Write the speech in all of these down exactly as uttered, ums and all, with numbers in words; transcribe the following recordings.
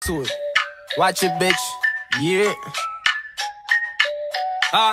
to it. Watch it, bitch. Yeah. Ah.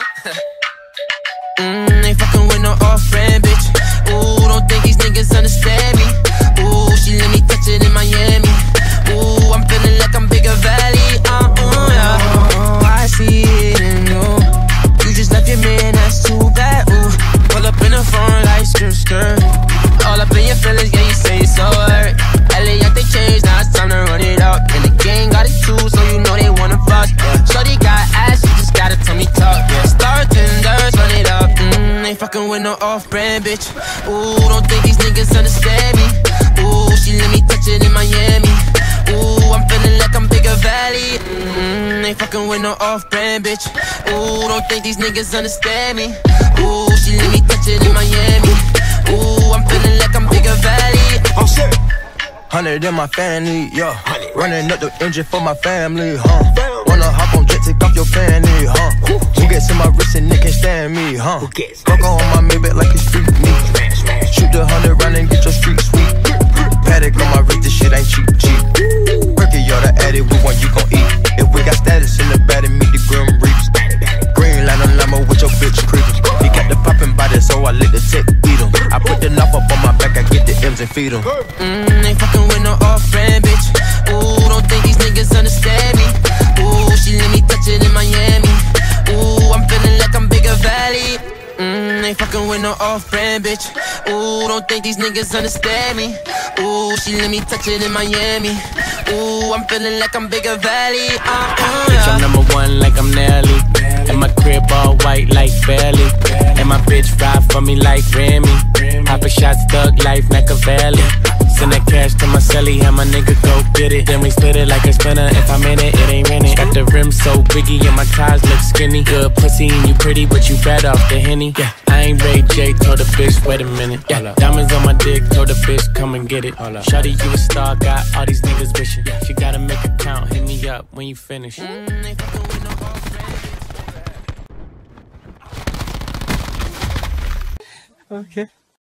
Mmm, ain't fucking with no off-brand, bitch. Ooh, don't think these niggas understand me. Ooh, she let me touch it in Miami. Ooh, I'm feeling like I'm Bigger Valley. Uh, uh, yeah. Oh, I see it in you. You just left your man, that's too bad. Ooh, pull up in the phone like skirt, skirt. All up in your feelings, yeah, you say it's so hurt. L A, they changed, now it's time to run it up. And the gang got it too, so you know they wanna fuck. Yeah. Shorty got ass, you just gotta tell me talk. Yeah. Star tenders, run it up. Mmm, ain't fucking with no off-brand, bitch. Ooh, don't think these niggas understand me. Ooh, she let me touch it in Miami. Ooh, I'm feeling like I'm Bigger Valley. Mmm, ain't fucking with no off-brand, bitch. Ooh, don't think these niggas understand me. Ooh, she let me touch it in Miami. Ooh, I'm feeling like I'm Bigger Valley. I'm sick. Hundred in my family, yeah. Running up the engine for my family, huh? Wanna hop on jet, take off your fanny, huh? Who gets in my wrist and they can't stand me, huh? Fuck on my Maybach like it's street meat. Shoot the hundred round and get your street sweet. Paddock on my wrist, this shit ain't cheap, cheap. Perky, y'all the addict, we want you gon' eat. If we got status in the bed and meet the grim reaps. Green line on limo with your bitch creepin'. He got the poppin' body, so I let the tech beat him. I put the knife up on my back, I get the M's and feed him. Mmm, ain't fucking with no off-brand, bitch. Ooh, don't think these niggas understand me. Ooh, she let me touch it in Miami. Ooh, I'm feeling like I'm Bigger Valley. Mmm, ain't fucking with no off-brand, bitch. Ooh, don't think these niggas understand me. Ooh, she let me touch it in Miami. Ooh, I'm feeling like I'm Bigger Valley. Uh, uh, Bitch, I'm number one like I'm Nelly. And my crib all white like Belly. And my bitch ride for me like Remy. Papa shots, thug life, Machiavelli. Send that cash to my celly, have my nigga go get it. Then we split it like a spinner, if I'm in it, it ain't rented. Got the rim so biggie and my ties look skinny. Good pussy and you pretty, but you bad off the Henny. Yeah, I ain't Ray J, told the bitch, wait a minute. Yeah, diamonds on my dick, told the bitch, come and get it. Shawty, you a star, got all these niggas wishing. She gotta make a count, hit me up when you finish. mm, ain't fucking with no off-brand, bitch. Okay.